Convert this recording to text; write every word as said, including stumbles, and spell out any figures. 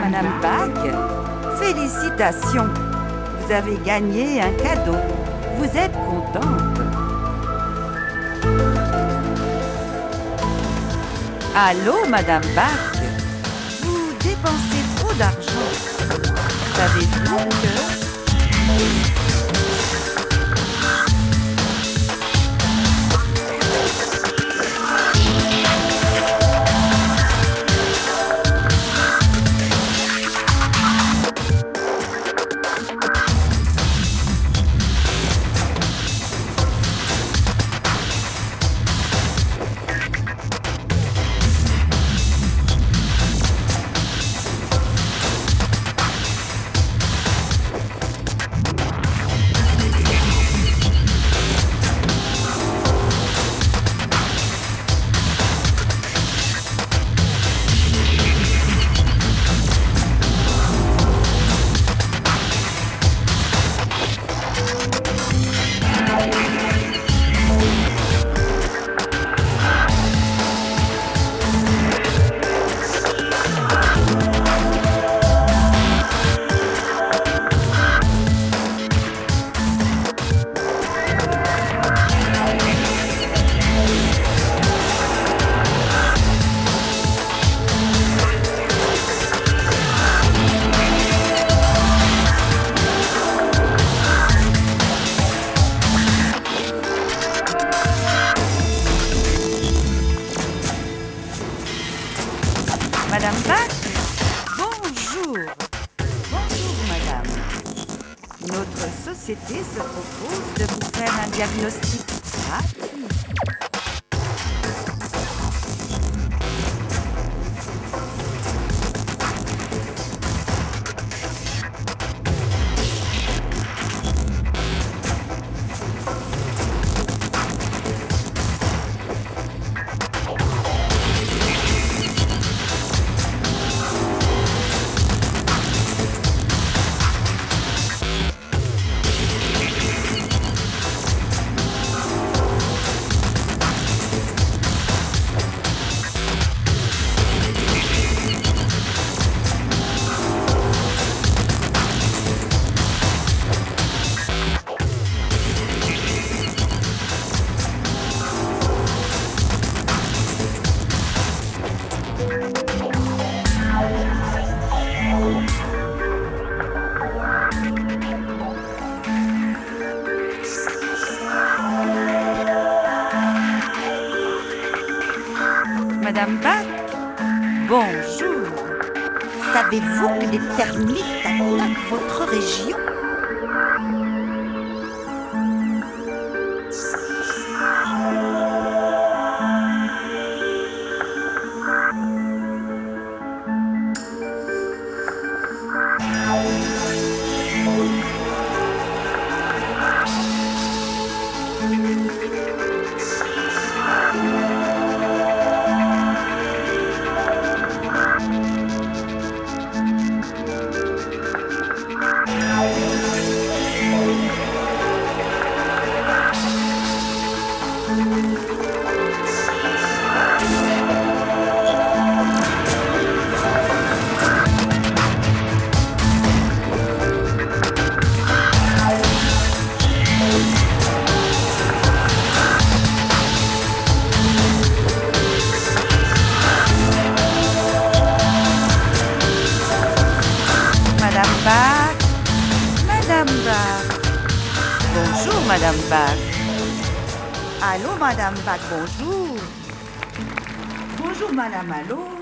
Madame Bach, félicitations. Vous avez gagné un cadeau. Vous êtes contente. Allô, Madame Bach, vous dépensez trop d'argent. Savez-vous que... Madame Bach, bonjour. Bonjour, madame. Notre société se propose de vous faire un diagnostic gratuit. Madame Bach, bonjour. Savez-vous que des termites attaquent votre région? Madame Bach, Madame Bach. Bonjour, Madame Bach. Allô, Madame Bach, bonjour. Bonjour, Madame, allô.